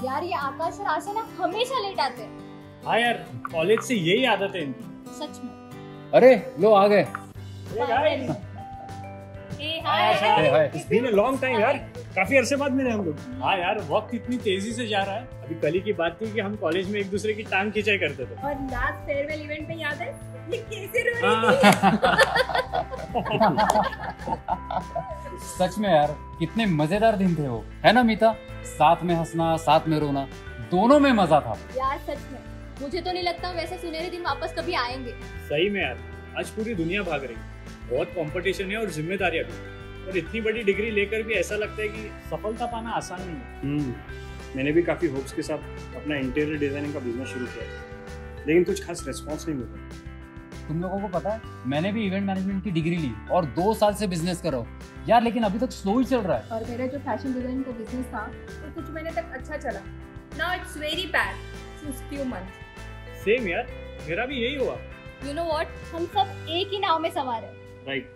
यार ये आकाश और आशा ना हमेशा लेट आते हैं। हाँ यार, कॉलेज से यही आदत है इनकी। सच में। अरे लो आ गए। Hi, it's been a long time यार, काफी अरसे बाद मिले हम लोग। हाँ यार, वक्त इतनी तेजी से जा रहा है। अभी कल ही की बात थी कि हम कॉलेज में एक दूसरे की टांग खिंचाई करते थे। और लास्ट फेयरवेल इवेंट में याद है ये कैसे रो रही थी। सच में यार, कितने मजेदार दिन थे वो, है ना मीता? साथ में हंसना, साथ में रोना, दोनों में मजा था। यार सच में, मुझे तो नहीं लगता वैसे सुनहरे दिन वापस कभी आएंगे। सही में यार, आज पूरी दुनिया भाग रही है, बहुत कंपटीशन है और जिम्मेदारियां भी। और इतनी बड़ी डिग्री लेकर भी ऐसा लगता है कि सफलता पाना आसान नहीं है। मैंने भी काफी होप्स के साथ अपना इंटीरियर डिजाइनिंग का बिजनेस शुरू किया था, लेकिन कुछ खास रिस्पॉन्स नहीं मिला। तुम लोगों को पता है, मैंने भी इवेंट मैनेजमेंट की डिग्री ली और 2 साल से बिजनेस कर रहा हूँ यार, लेकिन अभी तक स्लो ही चल रहा है। और मेरा जो फैशन डिजाइन का बिजनेस था वो कुछ महीने तक अच्छा चला। Now it's very bad since few months. Same यार, मेरा भी यही हुआ। यू नो व्हाट, हम सब एक ही नाव में सवार हैं। Right.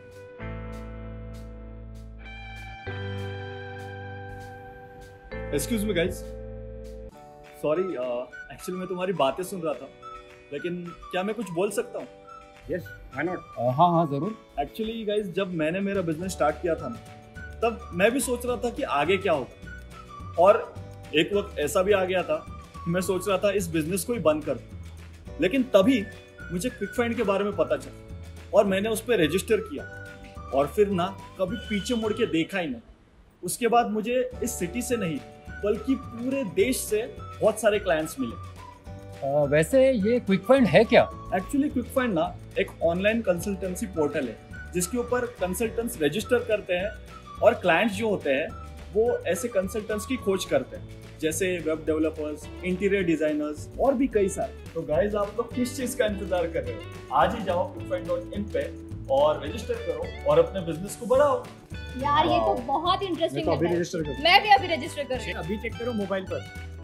Excuse me guys, sorry, actually मैं तुम्हारी बातें सुन रहा था, लेकिन क्या मैं कुछ बोल सकता हूँ? Yes, why not? हाँ हाँ जरूर। एक्चुअली गाइस, जब मैंने मेरा बिजनेस स्टार्ट किया था ना, तब मैं भी सोच रहा था कि आगे क्या होगा। और एक वक्त ऐसा भी आ गया था, मैं सोच रहा था इस बिजनेस को ही बंद कर दूं। लेकिन तभी मुझे क्विक फाइंड के बारे में पता चला और मैंने उस पर रजिस्टर किया, और फिर ना कभी पीछे मुड़ के देखा ही नहीं। उसके बाद मुझे इस सिटी से नहीं बल्कि पूरे देश से बहुत सारे क्लाइंट्स मिले। वैसे ये क्विक फाइंड है क्या? एक्चुअली क्विक फाइंड ना एक ऑनलाइन कंसल्टेंसी पोर्टल है, जिसके ऊपर कंसल्टेंट्स रजिस्टर करते हैं और क्लाइंट्स जो होते हैं वो ऐसे कंसल्टेंट्स की खोज करते हैं, जैसे वेब डेवलपर्स, इंटीरियर डिजाइनर्स और भी कई सारे। तो गाइस, आप लोग किस चीज का इंतजार कर रहे हो? आज ही जाओ quickfind.in पे और रजिस्टर करो और अपने बिजनेस को बढ़ाओ। यार ये तो बहुत इंटरेस्टिंग मैं तो अभी है। रजिस्टर कर, मैं भी अभी रजिस्टर कर रही हूँ। अभी चेक करो मोबाइल पर।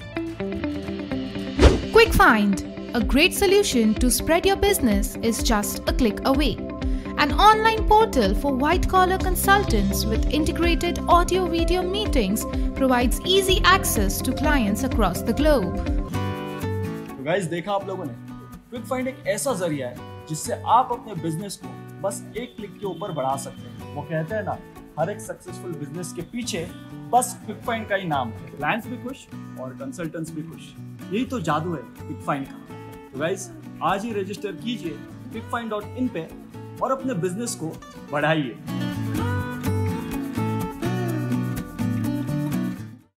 QuickFind, a great solution to spread your business, is just a click away. An online portal for white-collar consultants with integrated audio-video meetings provides easy access to clients across the globe. तो guys, देखा आप लोगों ने, quick find एक ऐसा जरिया है जिससे आप अपने बिजनेस को बस एक क्लिक के ऊपर बढ़ा सकते हैं। वो कहते हैं ना, हर एक सक्सेसफुल बिजनेस के पीछे बस क्विक फाइंड का ही नाम है। क्लाइंट्स भी खुश और कंसल्टेंट्स भी खुश। यही तो जादू है क्विक फाइंड का। तो गाइस, आज ही रजिस्टर कीजिए quickfind.in पे और अपने बिजनेस को बढ़ाइए।